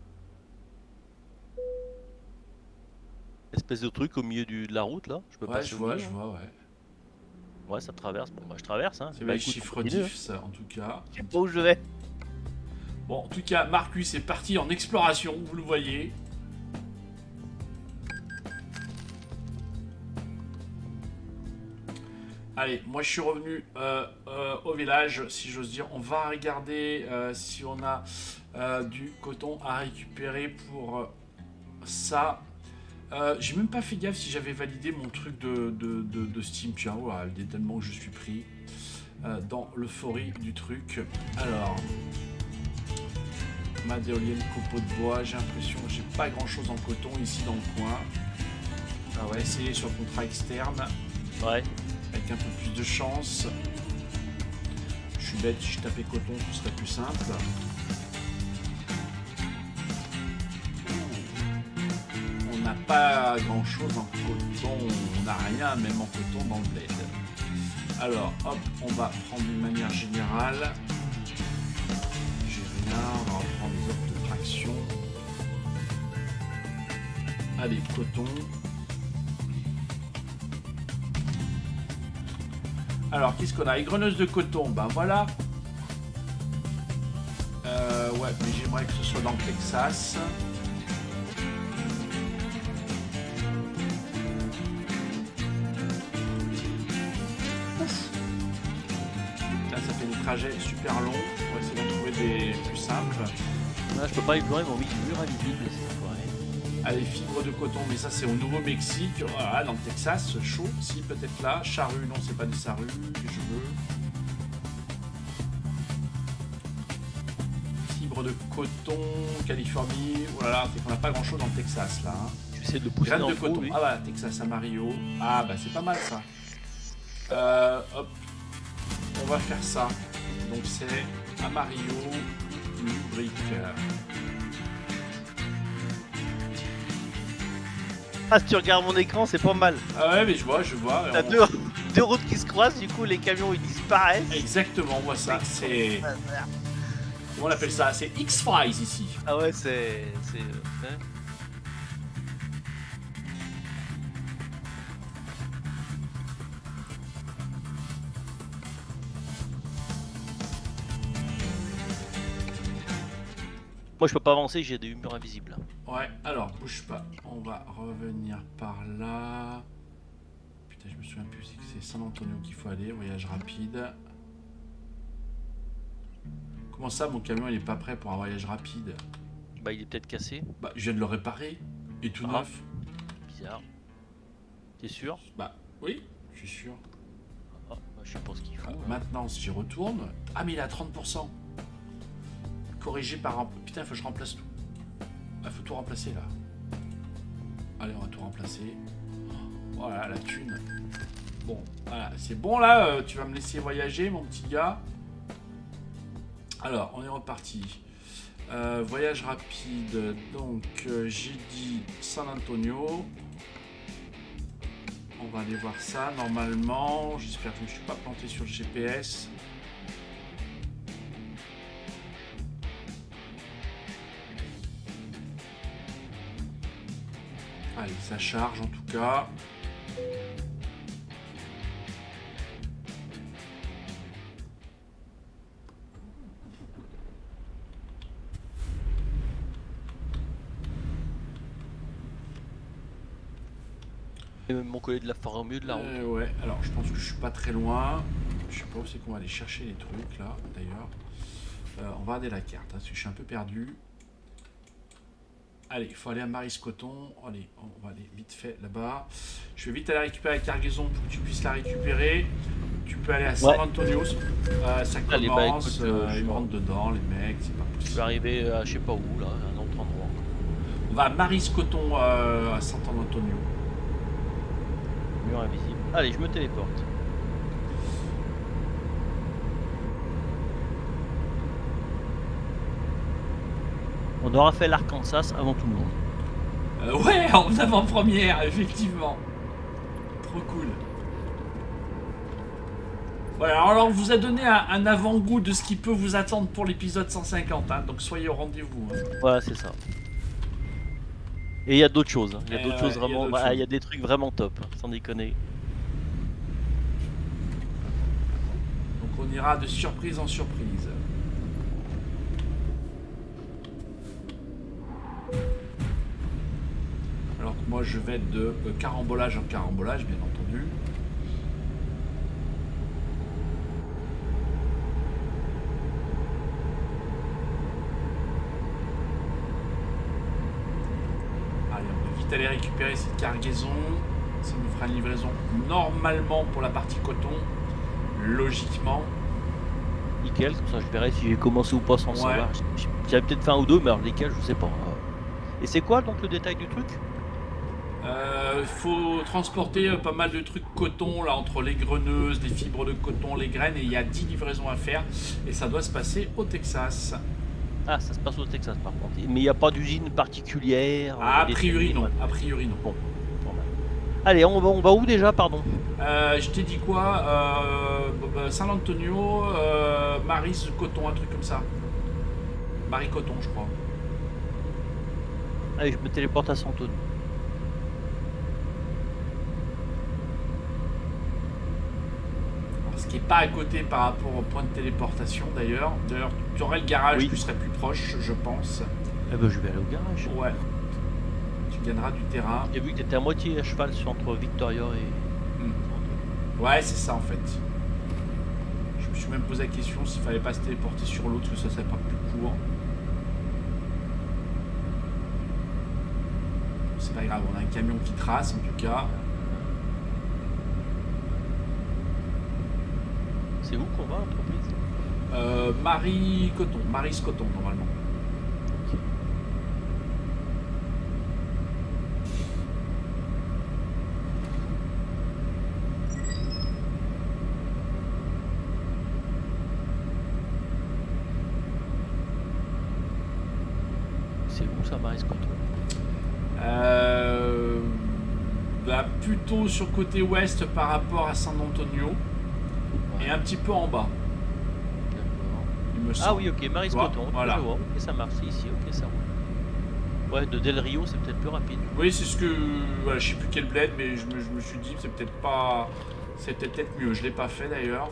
Espèce de truc au milieu de la route là, je peux Ouais, passer je au vois, milieu, je vois, ouais. Ouais, ça traverse. Bon, bah je traverse. Hein. C'est Bah, les écoute, chiffres on continue, diff, ça, en tout cas. Je sais pas où je vais. Bon, en tout cas, Marcus est parti en exploration, vous le voyez. Allez, moi je suis revenu au village, si j'ose dire. On va regarder si on a du coton à récupérer pour ça. J'ai même pas fait gaffe si j'avais validé mon truc de Steam. Tiens, voilà, il est tellement que je suis pris dans l'euphorie du truc. Alors, ma d'éolienne, copeaux de bois. J'ai l'impression que j'ai pas grand chose en coton ici dans le coin. On va essayer sur le contrat externe. Ouais. Avec un peu plus de chance. Je suis bête, si je tapais coton, ce serait plus simple. On n'a pas grand chose en coton, on n'a rien même en coton dans le bled. Alors, hop, on va prendre d'une manière générale. J'ai rien, on va reprendre les offres de traction. Allez, coton. Alors, qu'est-ce qu'on a? Égreneuse de coton, ben voilà. Ouais, mais j'aimerais que ce soit dans le Texas. Là, ça fait des trajets super longs. On va essayer d'en trouver des plus simples. Là, je peux pas y pleurer, ils m'ont mis du mur invisible, c'est quoi. Allez, fibres de coton, mais ça c'est au Nouveau-Mexique. Voilà, dans le Texas, chaud. Si, peut-être là. Charrue, non, c'est pas des charrues que je veux. Fibres de coton, Californie. Voilà, c'est qu'on n'a pas grand-chose dans le Texas là. Hein. Tu essaies de le pousser Graines dans de le coton. trou, lui. Ah bah, Texas Amarillo. Ah bah, c'est pas mal ça. Hop. On va faire ça. Donc c'est Amarillo, lubrique. Ah, si tu regardes mon écran, c'est pas mal. Ah ouais, mais je vois, je vois. T'as deux routes qui se croisent, du coup les camions ils disparaissent. Exactement, on voit ça. C'est... Comment on appelle ça? C'est X-Files ici. Ah ouais, c'est... hein. Moi je peux pas avancer, j'ai des murs invisibles. Ouais, alors bouge pas. On va revenir par là. Putain, je me souviens plus, c'est San Antonio qu'il faut aller. Voyage rapide. Comment ça, mon camion il est pas prêt pour un voyage rapide? Bah il est peut-être cassé. Bah, je viens de le réparer. Et tout Ah. neuf. Bizarre. T'es sûr? Bah, oui, je suis sûr. Ah, bah, je sais pas ce qu'il faut. là. Maintenant, si j'y retourne. Ah, mais il est à 30%. Corrigé par. Putain, il faut que je remplace tout. Il faut tout remplacer là. Allez, on va tout remplacer. Voilà, la thune. Bon, voilà, c'est bon là. Tu vas me laisser voyager, mon petit gars. Alors, on est reparti. Voyage rapide. Donc, j'ai dit San Antonio. On va aller voir ça normalement. J'espère que je ne me suis pas planté sur le GPS. Allez, ça charge en tout cas. Et même mon collègue de la forêt au milieu de la route. Ouais, alors je pense que je suis pas très loin. Je sais pas où c'est qu'on va aller chercher les trucs là d'ailleurs. On va regarder la carte hein, parce que je suis un peu perdu. Allez, il faut aller à Mariscoton. Allez, on va aller vite fait là-bas. Je vais vite aller récupérer la cargaison pour que tu puisses la récupérer. Tu peux aller à San Antonio. Ça Allez, commence, bah, écoute, ils rentrent dedans, les mecs, c'est pas Je possible. vais arriver à je sais pas où là, à un autre endroit. On va à Mariscoton à San Antonio. Mur invisible. Allez, je me téléporte. On aura fait l'Arkansas avant tout le monde. Ouais, en avant-première, effectivement. Trop cool. Voilà, alors on vous a donné un avant-goût de ce qui peut vous attendre pour l'épisode 150, hein, donc soyez au rendez-vous. Hein. Voilà, c'est ça. Et il y a d'autres choses. Il y a d'autres choses il y a vraiment. d'autres Il y a choses. des trucs vraiment top, sans déconner. Donc on ira de surprise en surprise. Alors que moi je vais de carambolage en carambolage, bien entendu. Allez, on va vite aller récupérer cette cargaison. Ça nous fera une livraison normalement pour la partie coton. Logiquement. Nickel, comme ça je verrai si j'ai commencé ou pas sans savoir. J'avais peut-être fait un ou deux, mais alors lesquels, je sais pas. Et c'est quoi donc le détail du truc? Il faut transporter pas mal de trucs coton là entre les greneuses, les fibres de coton, les graines et il y a 10 livraisons à faire et ça doit se passer au Texas. Ah, ça se passe au Texas par contre. Mais il n'y a pas d'usine particulière. A priori non, a priori non. Bon. Allez, on va où déjà, pardon? Je t'ai dit quoi San Antonio, Maris Coton, un truc comme ça. Marie Coton je crois. Allez, je me téléporte à Santon. Ce qui n'est pas à côté par rapport au point de téléportation d'ailleurs. D'ailleurs, tu aurais le garage, Oui. tu serais plus proche, je pense. Eh ben, je vais aller au garage. Ouais. Tu gagneras du terrain. J'ai vu que t'étais à moitié à cheval entre Victoria et... Ouais, c'est ça en fait. Je me suis même posé la question s'il fallait pas se téléporter sur l'autre, que ça serait pas plus court. C'est pas grave, on a un camion qui trace en tout cas. C'est où qu'on va, l'entreprise? Marie Coton, Maris Coton normalement. C'est où ça, Maris Coton? Bah, plutôt sur côté ouest par rapport à San Antonio et un petit peu en bas. D'accord. Il me semble. Ah oui, ok, Maris Coton. Voilà. Je vois. Ok, ça marche, c'est ici, ok, ça roule. Ouais, de Del Rio, c'est peut-être plus rapide. Oui, c'est ce que. Voilà, je sais plus quel bled, mais je me suis dit, c'est peut-être pas. C'était peut-être mieux. Je l'ai pas fait d'ailleurs.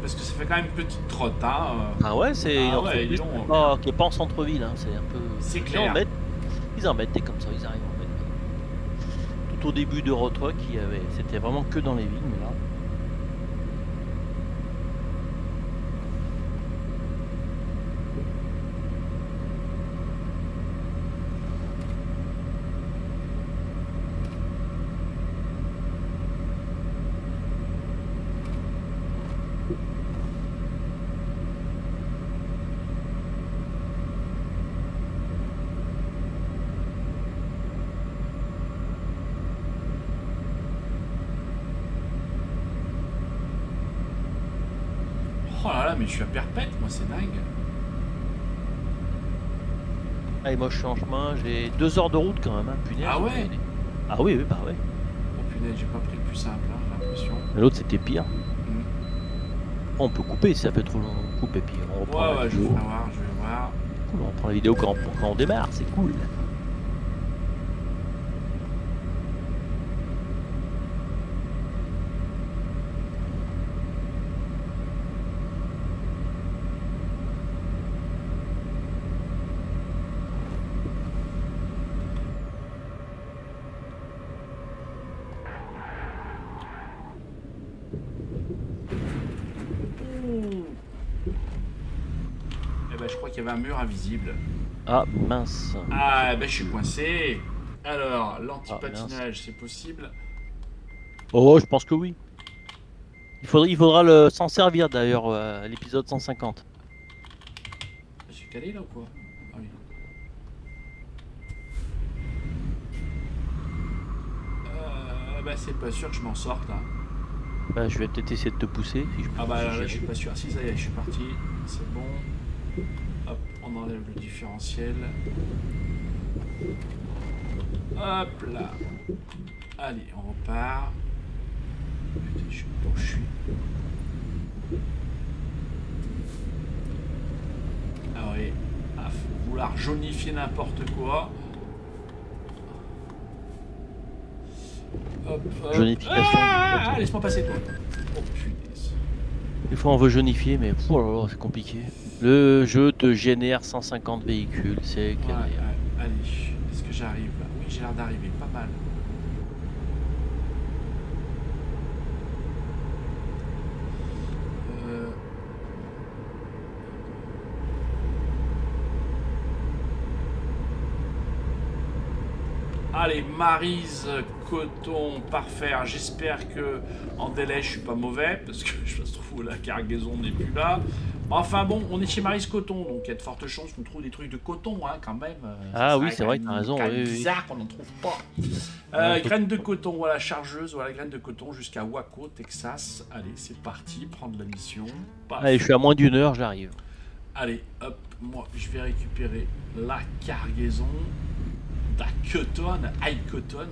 parce que ça fait quand même une petite trotte. Hein. Ah ouais, c'est une Ah ouais, entreprise dis donc. qui est pas en centre-ville, hein, c'est un peu... C'est clair. Ils en mettent des comme ça, ils arrivent à en mettre. Tout au début d'Eurotruck, c'était vraiment que dans les villes, mais là... Oh là là, mais je suis à perpète, moi, c'est dingue. Ah, et moi je suis en chemin, j'ai 2 heures de route quand même, hein, punaise. Ah ouais? Ah oui, oui, bah ouais. Oh punaise, j'ai pas pris le plus simple, hein, j'ai l'impression. L'autre c'était pire. Mm. On peut couper si ça fait trop long, on coupe et puis on reprend la Ouais, je vais vidéo. voir, je vais voir. Cool, on reprend la vidéo quand on démarre, c'est cool. Eh ben, je crois qu'il y avait un mur invisible. Ah mince. Ah, ben, je suis coincé. Alors, l'anti-patinage, c'est possible? Oh, je pense que oui. Il faudra s'en servir d'ailleurs à l'épisode 150. Je suis calé là ou quoi? Ah oui. Bah, c'est pas sûr que je m'en sorte. Hein. Bah, je vais peut-être essayer de te pousser. Si je peux Ah bah là, gérer. je suis pas sûr. Si, ça y est, je suis parti. C'est bon. Hop, on enlève le différentiel. Hop là. Allez, on repart. Putain, je sais pas où je suis. Ah oui, à vouloir jaunifier n'importe quoi. Hop, hop. Jaunification. Ah, laisse-moi passer toi. Oh punaise. Des fois on veut jaunifier, mais oh là là, c'est compliqué. Le jeu te génère 150 véhicules, c'est Ouais, galère. ouais, allez, est-ce que j'arrive là? Oui, j'ai l'air d'arriver, pas mal. Allez, Maryse, coton, parfait. J'espère que en délai je suis pas mauvais parce que je se trouve la cargaison n'est plus là. Enfin bon, on est chez Maryse Coton, donc il y a de fortes chances qu'on trouve des trucs de coton hein, quand même. Ah oui, c'est vrai, t'as raison. C'est Oui, bizarre qu'on n'en trouve pas. Graines de coton, voilà, chargeuse, voilà, graines de coton jusqu'à Waco, Texas. Allez, c'est parti, prendre la mission. Paf. Allez, je suis à moins d'1 heure, j'arrive. Allez, hop, moi je vais récupérer la cargaison. Coton, high coton.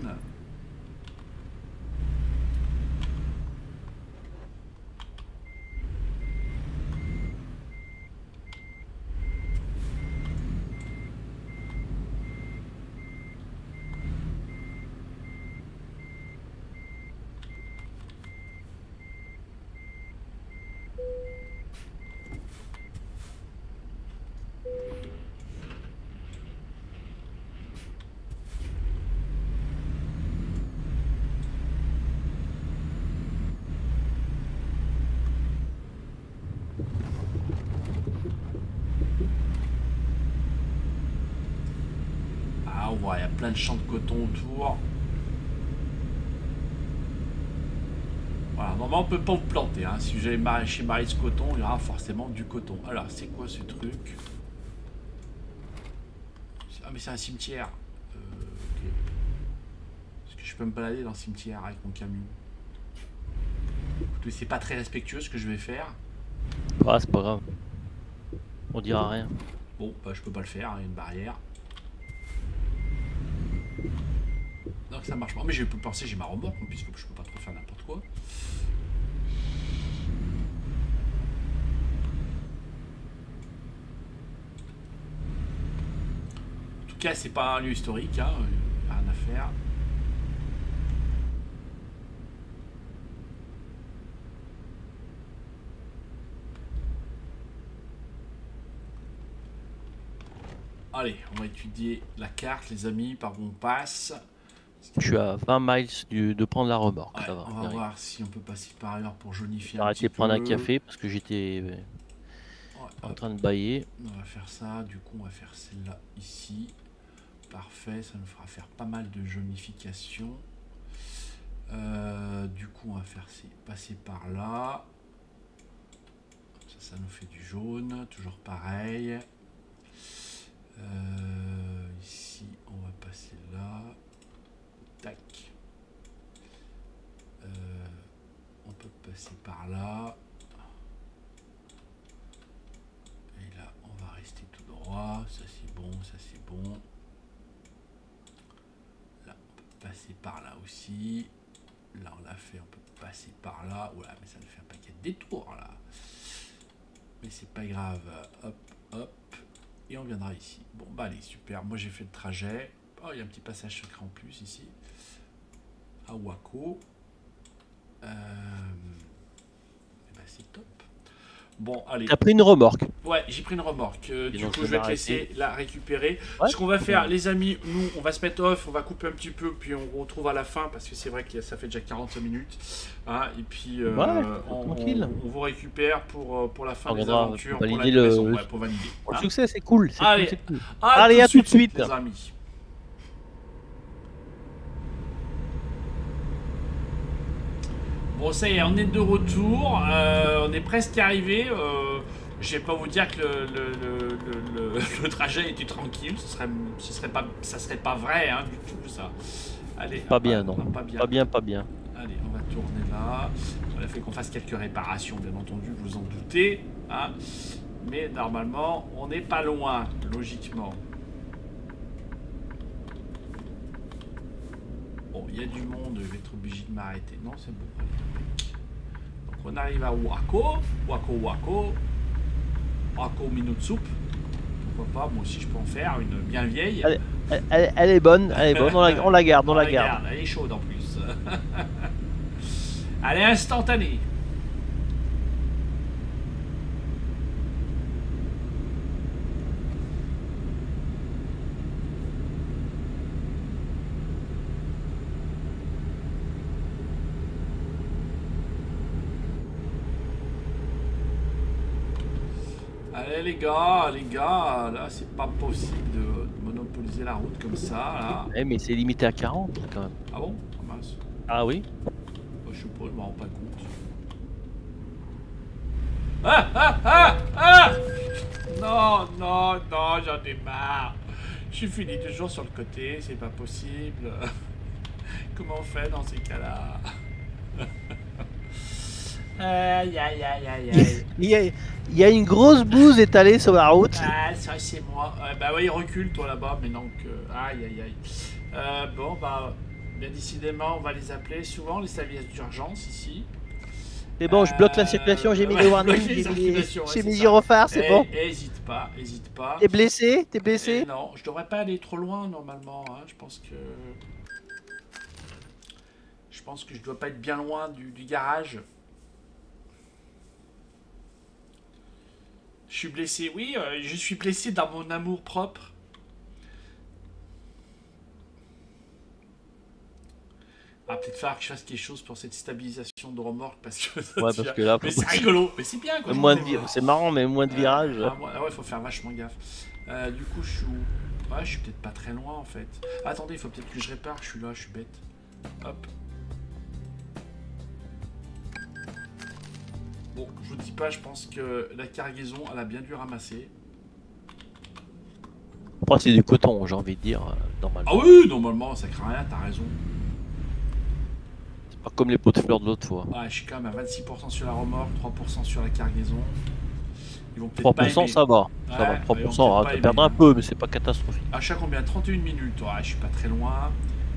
Ah ouais, il y a plein de champs de coton autour. Voilà, normalement on peut pas vous planter. Hein. Si vous allez chez Maryse Coton, il y aura forcément du coton. Alors, c'est quoi ce truc? Ah mais c'est un cimetière. Ok. Est-ce que je peux me balader dans le cimetière avec mon camion? Écoutez, c'est pas très respectueux ce que je vais faire. Ah, c'est pas grave. On dira rien. Bon, bah je peux pas le faire, il y a une barrière. Donc ça marche pas. Mais je peux penser, j'ai ma remorque, puisque je peux pas trop faire n'importe quoi. En tout cas, c'est pas un lieu historique, hein. Rien à faire. Allez, on va étudier la carte, les amis, par où on passe. Je suis à 20 miles de prendre la remorque, Ouais, ça va. on va voir si on peut passer par ailleurs pour J'ai jaunifier un arrêté petit de prendre un peu. café parce que j'étais Ouais, en hop, train de bailler. on va faire ça. Du coup, on va faire celle-là ici. Parfait, ça nous fera faire pas mal de jaunification. Du coup, on va faire passer par là. Ça nous fait du jaune, toujours pareil. Ici, on va passer là. Tac. On peut passer par là. Et là, on va rester tout droit. Ça, c'est bon, ça, c'est bon. Là, on peut passer par là aussi. Là, on l'a fait, on peut passer par là. Voilà, mais ça nous fait un paquet de détours, là. Mais c'est pas grave. Hop, hop. Et on viendra ici. Bon, bah allez, super. Moi, j'ai fait le trajet. Oh, il y a un petit passage secret en plus, ici. À Waco. Et bah, c'est top. Bon, allez. T'as pris une remorque? Ouais, j'ai pris une remorque. Du donc, coup, je vais te laisser la récupérer. Ouais. Ce qu'on va faire, les amis, nous, on va se mettre off, on va couper un petit peu, puis on retrouve à la fin, parce que c'est vrai que ça fait déjà 45 minutes. Hein, et puis, tranquille. on vous récupère pour la fin On des viendra aventures, pour pour la valider livraison, le- ouais, pour valider. Pour le Hein. succès, c'est cool. Allez. C'est cool. À Allez, à tout de suite. les amis. Bon, ça y est, on est de retour. On est presque arrivé. Je vais pas vous dire que le trajet était tranquille. Ça serait pas vrai, hein, du tout, ça. Allez. Pas bien, non. Pas bien. Pas bien, pas bien. Allez, on va tourner là. Il a fait qu'on fasse quelques réparations, bien entendu, vous en doutez. Hein. Mais normalement, on n'est pas loin, logiquement. Bon, il y a du monde, je vais être obligé de m'arrêter. Non, c'est bon. Donc on arrive à Waco. Waco minute soupe. Pourquoi pas, moi aussi je peux en faire une bien vieille. Elle est bonne, on la garde, Elle est chaude en plus. Elle est instantanée. Allez les gars, là c'est pas possible de monopoliser la route comme ça, là. Eh, mais c'est limité à 40 quand même. Ah bon? Ah mince. Ah oui? Je sais pas, je m'en rends pas compte. Ah! Non, j'en ai marre. Je finis toujours sur le côté, c'est pas possible. Comment on fait dans ces cas-là? Aïe. Il y a une grosse bouse étalée sur la route. Ah, ça c'est moi. Bah oui, recule toi là-bas, mais donc... aïe. Bon, bah... Bien décidément, on va les appeler souvent, les services d'urgence ici. C'est bon, je bloque la circulation, j'ai mis les warnings, j'ai mis gyrophares, c'est bon. Hésite pas. T'es blessé? Non, je devrais pas aller trop loin normalement, hein. Je pense que je dois pas être bien loin du garage. Je suis blessé, oui, je suis blessé dans mon amour propre. Ah, peut-être falloir que je fasse quelque chose pour cette stabilisation de remorque parce que ça Ouais, parce que là, mais c'est rigolo, mais c'est bien quoi. C'est marrant, mais moins de virages. Ouais, faut faire vachement gaffe. Du coup, je suis où? Ouais, je suis peut-être pas très loin en fait. Attendez, il faut peut-être que je répare. Je suis là, je suis bête. Hop. Bon, je vous dis pas, je pense que la cargaison, elle a bien dû ramasser. Après, c'est du coton, j'ai envie de dire, normalement. Ah oui, normalement, ça craint rien, t'as raison. C'est pas comme les pots de fleurs de l'autre fois. Ouais, je suis quand même à 26% sur la remorque, 3% sur la cargaison. Ils vont peut-être pas 3% aimer. ça va, Ouais, ça va, ils 3%, vont peut-être tu pas perdras un aimer. peu, mais c'est pas catastrophique. À chaque combien? 31 minutes. Ouais, je suis pas très loin.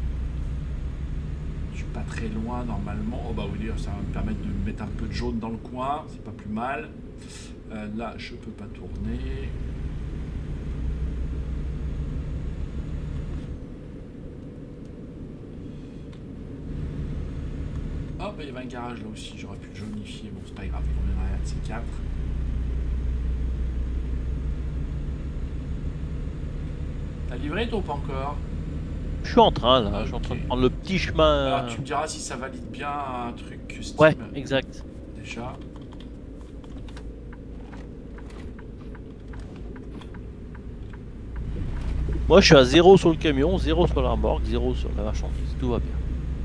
Je suis pas très loin normalement. Oh bah oui, ça va me permettre de mettre un peu de jaune dans le coin. C'est pas plus mal. Là, je peux pas tourner. Oh bah il y avait un garage là aussi. J'aurais pu le jaunifier. Bon, c'est pas grave. On reviendra à de ces 4. T'as livré toi ou pas encore? Je suis en train là, Ok. je suis en train de prendre le petit chemin. Alors tu me diras si ça valide bien un truc Steam. Ouais, exact. Déjà. Moi je suis à 0 sur le camion, 0 sur la remorque, 0 sur la marchandise, tout va bien.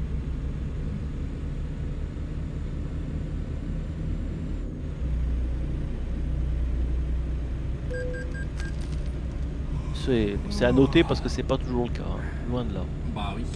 C'est à noter parce que c'est pas toujours le cas, hein. Loin de là. Bah oui.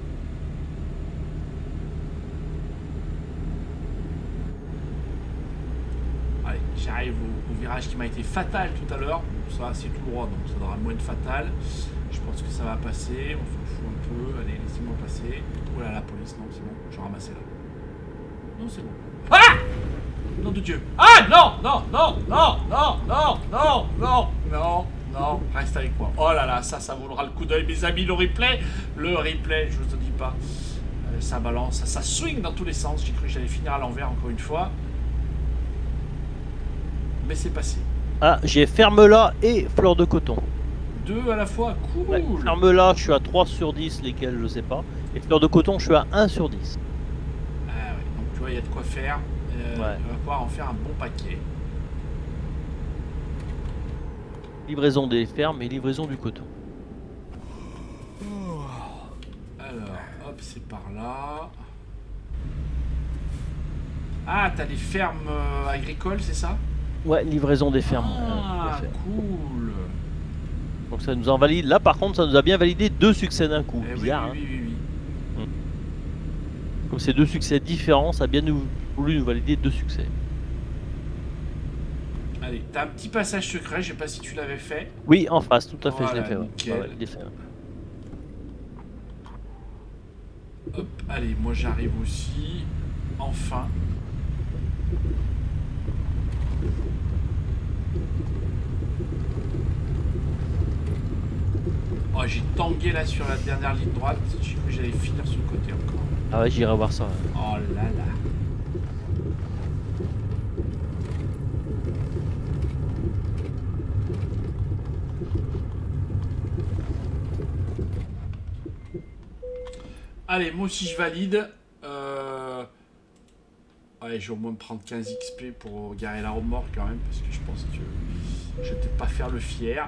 Allez, j'arrive au virage qui m'a été fatal tout à l'heure. Ça c'est tout droit donc ça devra moins être fatal. Je pense que ça va passer. On s'en fout un peu. Allez, laissez-moi passer. Oh là la police, non c'est bon. Je vais ramasser là. Non c'est bon. Ah! Nom de Dieu. Ah non, non, non, non, non, non, non, non, non, non, reste avec moi. Oh là là, ça vaudra le coup d'œil, mes amis, le replay, je vous en dis pas. Ça balance, ça swing dans tous les sens. J'ai cru que j'allais finir à l'envers encore une fois. Mais c'est passé. Ah, j'ai ferme-la et fleur de coton. Deux à la fois, cool. Ouais, ferme-la, je suis à 3 sur 10, lesquels je sais pas. Et fleur de coton, je suis à 1 sur 10. Ah ouais, donc tu vois, il y a de quoi faire. Ouais. On va pouvoir en faire un bon paquet. Livraison des fermes et livraison du coton. Alors, hop, c'est par là. Ah, t'as les fermes agricoles, c'est ça? Ouais, livraison des fermes. Ah, cool. Donc ça nous en valide. Là par contre, ça nous a bien validé 2 succès d'un coup. Eh Bizarre, oui, oui, oui, oui. Comme c'est 2 succès différents, ça a bien voulu nous valider 2 succès. Allez, t'as un petit passage secret, je sais pas si tu l'avais fait. Oui, en face, tout à fait, Voilà, je l'ai fait. Ouais. nickel. Ouais, il est fait. Hop, allez, moi j'arrive aussi. Enfin. Oh, j'ai tangué là sur la dernière ligne droite. J'ai cru que j'allais finir sur le côté encore. Ah ouais, j'irai voir ça. Ouais. Oh là là. Allez, moi aussi je valide. Ouais, je vais au moins me prendre 15 XP pour garer la remorque quand même, parce que je pense que je vais peut-être pas faire le fier.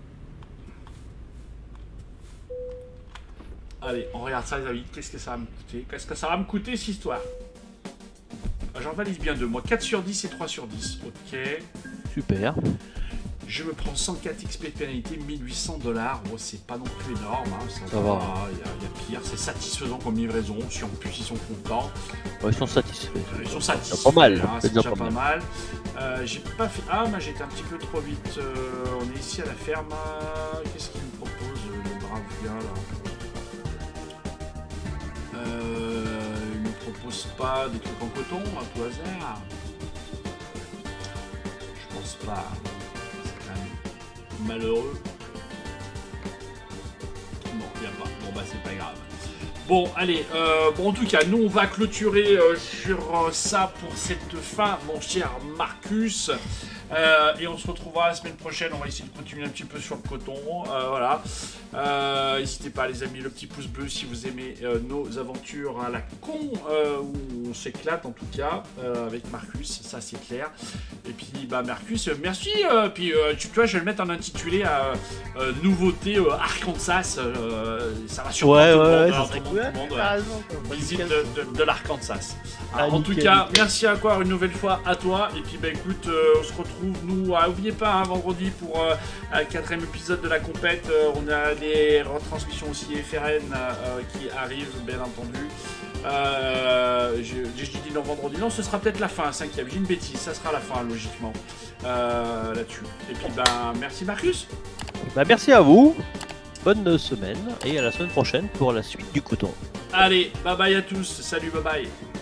Allez, on regarde ça les amis, qu'est-ce que ça va me coûter? Qu'est-ce que ça va me coûter cette histoire? J'en valide bien deux, moi 4 sur 10 et 3 sur 10, ok. Super. Je me prends 104 XP de pénalité, 1800 $. Oh, c'est pas non plus énorme, hein. Ça va. Il y a pire, c'est satisfaisant comme livraison. Si en plus ils sont contents. Ouais, ils sont satisfaits. Ils sont satisfaits. Pas mal. Hein, c'est déjà pas mal. J'ai pas fait. Ah, moi j'étais un petit peu trop vite. On est ici à la ferme. Qu'est-ce qu'il me propose, le brave gars là? Il me propose pas des trucs en coton à tout hasard? Je pense pas. Malheureux. Non, il n'y a pas. Bon, bah, c'est pas grave. Bon, allez. Bon, en tout cas, nous, on va clôturer sur ça pour cette fin, mon cher Marcus. Et on se retrouvera la semaine prochaine. On va essayer de continuer un petit peu sur le coton. Voilà. N'hésitez pas, les amis, le petit pouce bleu si vous aimez nos aventures à la con, où on s'éclate en tout cas avec Marcus, ça c'est clair. Et puis, bah, Marcus, merci. Puis, tu vois, je vais le mettre en intitulé à nouveauté Arkansas. Ça va surprendre tout le monde. Visite de l'Arkansas. En tout cas, merci encore une nouvelle fois à toi. Et puis, bah, écoute, on se retrouve, nous, n'oubliez pas, hein, vendredi pour le 4e épisode de la compète. On a des retransmissions aussi FRN qui arrivent, bien entendu. J'ai dit non vendredi, non, ce sera peut-être la fin, 5e. J'ai une bêtise, ça sera la fin, logiquement, là-dessus. Et puis, ben, merci Marcus. Bah, merci à vous. Bonne semaine et à la semaine prochaine pour la suite du coton. Allez, bye bye à tous. Salut, bye bye.